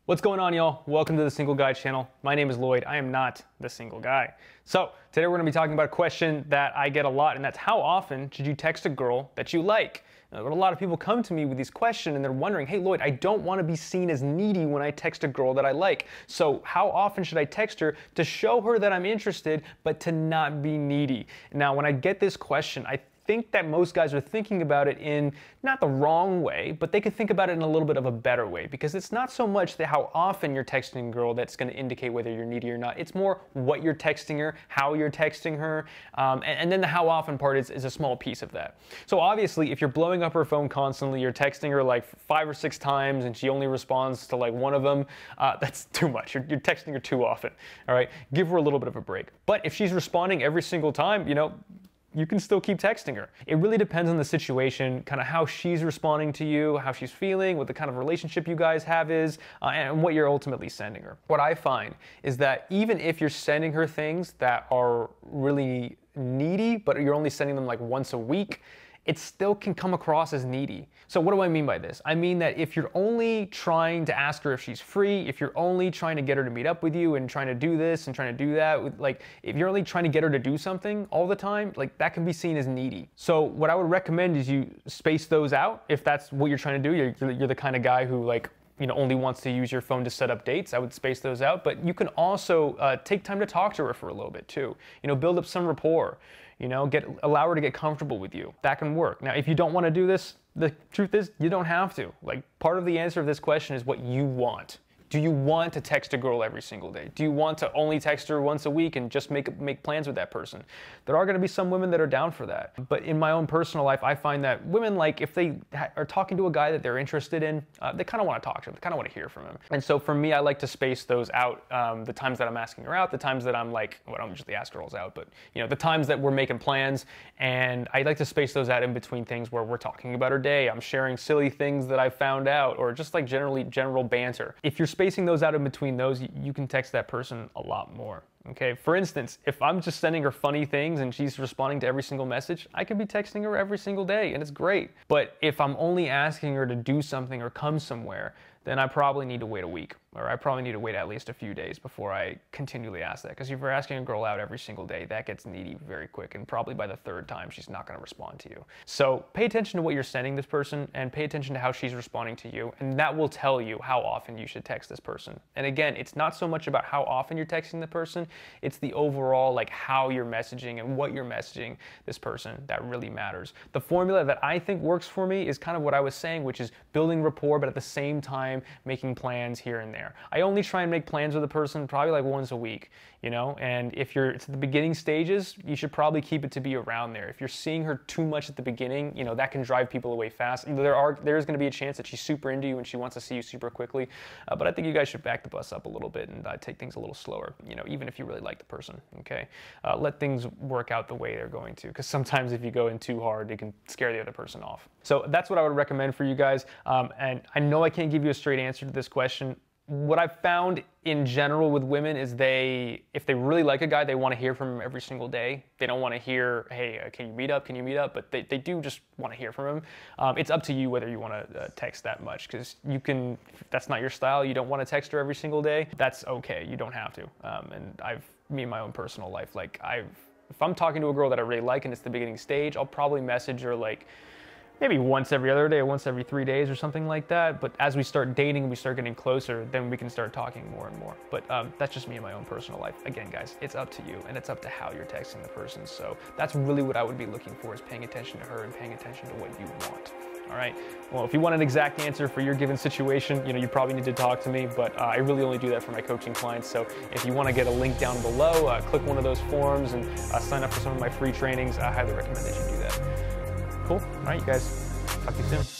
What's going on, y'all? Welcome to the Single Guy channel. My name is Lloyd. I am not the single guy. So today we're going to be talking about a question that I get a lot, and that's how often should you text a girl that you like? A lot of people come to me with these questions and they're wondering, hey Lloyd, I don't want to be seen as needy when I text a girl that I like. So how often should I text her to show her that I'm interested, but to not be needy? Now, when I get this question, I think that most guys are thinking about it in not the wrong way, but they could think about it in a little bit of a better way, because it's not so much that how often you're texting a girl that's going to indicate whether you're needy or not. It's more what you're texting her, how you're texting her, and then the how often part is a small piece of that. So obviously, if you're blowing up her phone constantly, you're texting her like 5 or 6 times and she only responds to like one of them, that's too much. You're texting her too often. All right, give her a little bit of a break. But if she's responding every single time, you can still keep texting her. It really depends on the situation, kind of how she's responding to you, how she's feeling, what the kind of relationship you guys have is, and what you're ultimately sending her. What I find is that even if you're sending her things that are really needy, but you're only sending them like once a week, it still can come across as needy. So what do I mean by this? I mean that if you're only trying to ask her if she's free, if you're only trying to get her to meet up with you and trying to do this and trying to do that, like if you're only trying to get her to do something all the time, like that can be seen as needy. So what I would recommend is you space those out. If that's what you're trying to do, you're the kind of guy who only wants to use your phone to set up dates, I would space those out. But you can also take time to talk to her for a little bit too. Build up some rapport. Allow her to get comfortable with you. That can work. Now, if you don't want to do this, the truth is you don't have to. Like, part of the answer of this question is what you want. Do you want to text a girl every single day? Do you want to only text her once a week and just make plans with that person? There are going to be some women that are down for that. But in my own personal life, I find that women, like, if they are talking to a guy that they're interested in, they kind of want to talk to him. They kind of want to hear from him. And so for me, I like to space those out. The times that I'm asking her out, the times that I'm like, well, I don't usually ask girls out, but the times that we're making plans, and I like to space those out in between things where we're talking about her day. I'm sharing silly things that I found out, or just like general banter. If you're spacing those out in between those, you can text that person a lot more. Okay, for instance, if I'm just sending her funny things and she's responding to every single message, I could be texting her every single day and it's great. But if I'm only asking her to do something or come somewhere, then I probably need to wait a week, or I probably need to wait at least a few days before I continually ask that. Because if you're asking a girl out every single day, that gets needy very quick, and probably by the 3rd time, she's not going to respond to you. So pay attention to what you're sending this person, and pay attention to how she's responding to you, and that will tell you how often you should text this person. And again, it's not so much about how often you're texting the person, it's the overall, like, how you're messaging and what you're messaging this person that really matters. The formula that I think works for me is kind of what I was saying, which is building rapport, but at the same time, making plans here and there. I only try and make plans with a person probably like once a week, and if it's at the beginning stages, you should probably keep it to be around there. If you're seeing her too much at the beginning, that can drive people away fast. There's going to be a chance that she's super into you and she wants to see you super quickly, but I think you guys should back the bus up a little bit and take things a little slower, even if you really like the person, okay? Let things work out the way they're going to, because sometimes if you go in too hard, it can scare the other person off. So that's what I would recommend for you guys, and I know I can't give you a straight answer to this question. What I've found in general with women is if they really like a guy, they want to hear from him every single day. They don't want to hear, hey, can you meet up? Can you meet up? But they do just want to hear from him. It's up to you whether you want to text that much, because if that's not your style, you don't want to text her every single day, that's okay. You don't have to. And me in my own personal life, if I'm talking to a girl that I really like and it's the beginning stage, I'll probably message her like maybe once every other day or once every 3 days or something like that. But as we start dating and we start getting closer, then we can start talking more and more. But that's just me in my own personal life. Again, guys, it's up to you, and it's up to how you're texting the person. So that's really what I would be looking for, is paying attention to her and paying attention to what you want. All right. Well, if you want an exact answer for your given situation, you probably need to talk to me, but I really only do that for my coaching clients. So if you want to get a link down below, click one of those forms and sign up for some of my free trainings. I highly recommend that you do that. Cool. All right, you guys. Talk to you soon.